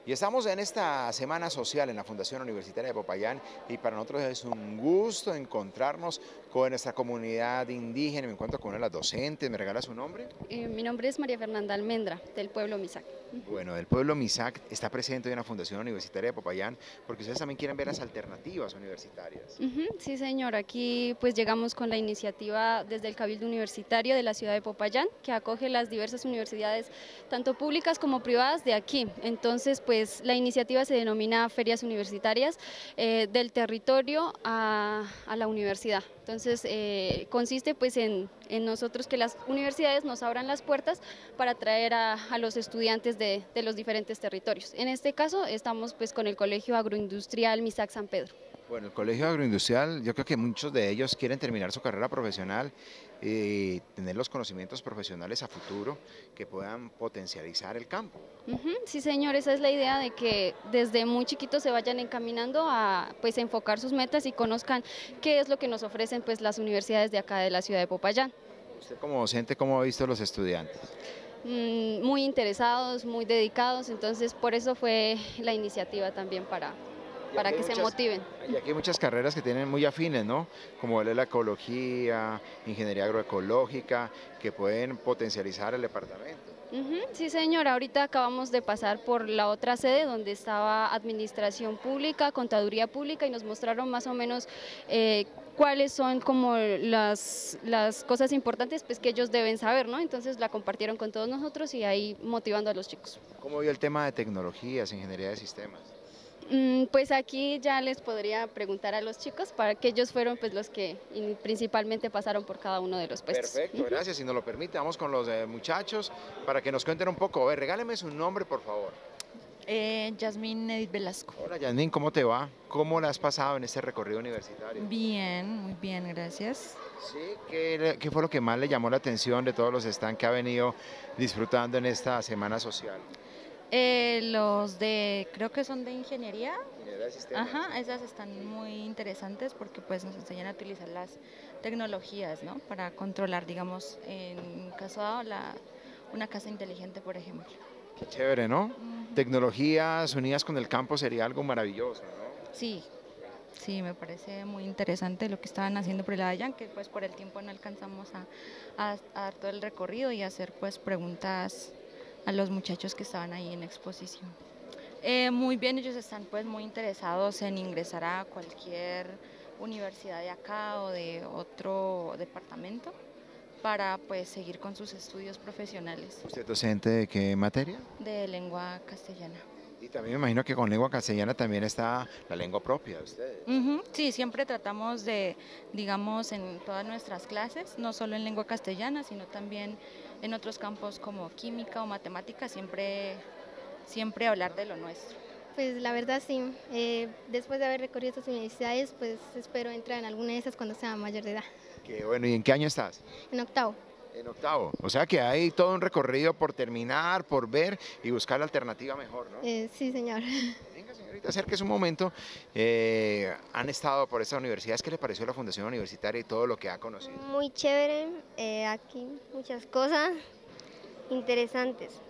Y estamos en esta semana social en la Fundación Universitaria de Popayán y para nosotros es un gusto encontrarnos con nuestra comunidad indígena. Me encuentro con una de las docentes. ¿Me regala su nombre? Mi nombre es María Fernanda Almendra, del pueblo Misac. Bueno, el pueblo Misac está presente hoy en la Fundación Universitaria de Popayán porque ustedes también quieren ver las alternativas universitarias. Sí, señor, aquí pues llegamos con la iniciativa desde el Cabildo Universitario de la ciudad de Popayán, que acoge las diversas universidades, tanto públicas como privadas de aquí. Entonces, pues la iniciativa se denomina Ferias Universitarias del territorio a la universidad. Entonces, consiste pues en nosotros que las universidades nos abran las puertas para atraer a los estudiantes de los diferentes territorios. En este caso, estamos pues con el Colegio Agroindustrial Misac San Pedro. Bueno, el Colegio Agroindustrial, yo creo que muchos de ellos quieren terminar su carrera profesional y tener los conocimientos profesionales a futuro que puedan potencializar el campo. Sí, señor, esa es la idea de que desde muy chiquitos se vayan encaminando a pues enfocar sus metas y conozcan qué es lo que nos ofrecen pues las universidades de acá de la ciudad de Popayán. Usted como docente, ¿cómo ha visto los estudiantes? Muy interesados, muy dedicados, entonces por eso fue la iniciativa también para que se motiven. Y aquí hay muchas carreras que tienen muy afines, ¿no? Como la ecología, ingeniería agroecológica, que pueden potencializar el departamento. Sí, señora, ahorita acabamos de pasar por la otra sede donde estaba Administración Pública, Contaduría Pública y nos mostraron más o menos cuáles son como las cosas importantes pues, que ellos deben saber, ¿no? Entonces la compartieron con todos nosotros y ahí motivando a los chicos. ¿Cómo vio el tema de tecnologías, ingeniería de sistemas? Pues aquí ya les podría preguntar a los chicos, para que ellos fueron pues los que principalmente pasaron por cada uno de los puestos. Perfecto, gracias. Si nos lo permite, vamos con los muchachos para que nos cuenten un poco. A ver, regáleme su nombre, por favor. Yasmín Edith Velasco. Hola, Yasmín, ¿cómo te va? ¿Cómo la has pasado en este recorrido universitario? Bien, muy bien, gracias. Sí, ¿qué fue lo que más le llamó la atención de todos los stands que ha venido disfrutando en esta semana social? Creo que son de ingeniería. Ingeniería de sistemas. Ajá, esas están muy interesantes porque pues nos enseñan a utilizar las tecnologías, ¿no? Para controlar, digamos, en caso dado, una casa inteligente, por ejemplo. Qué chévere, ¿no? Tecnologías unidas con el campo sería algo maravilloso, ¿no? Sí, sí, me parece muy interesante lo que estaban haciendo por el Dayan, que pues por el tiempo no alcanzamos a dar todo el recorrido y hacer pues preguntas a los muchachos que estaban ahí en la exposición. Muy bien, ellos están pues muy interesados en ingresar a cualquier universidad de acá o de otro departamento para pues seguir con sus estudios profesionales. ¿Usted es docente de qué materia? De lengua castellana. Y también me imagino que con lengua castellana también está la lengua propia de ustedes. Sí, siempre tratamos de, digamos, en todas nuestras clases, no solo en lengua castellana, sino también en otros campos como química o matemática, siempre hablar de lo nuestro. Pues la verdad sí, después de haber recorrido estas universidades, pues espero entrar en alguna de esas cuando sea mayor de edad. Qué bueno, ¿y en qué año estás? En octavo. En octavo, o sea que hay todo un recorrido por terminar, por ver y buscar la alternativa mejor, ¿no? Sí, señor. Venga, señorita, acérquese un momento. Han estado por esta universidad. ¿Qué le pareció la Fundación Universitaria y todo lo que ha conocido? Muy chévere, aquí muchas cosas interesantes.